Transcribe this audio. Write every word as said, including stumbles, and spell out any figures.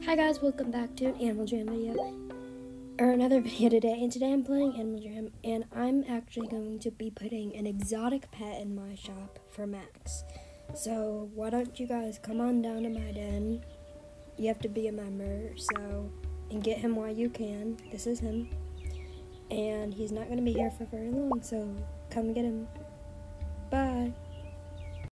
Hi guys, welcome back to an Animal Jam video, or another video today, and today I'm playing Animal Jam, and I'm actually going to be putting an exotic pet in my shop for Max. So, why don't you guys come on down to my den? You have to be a member, so, and get him while you can. This is him. And he's not going to be here for very long, so come get him. Bye.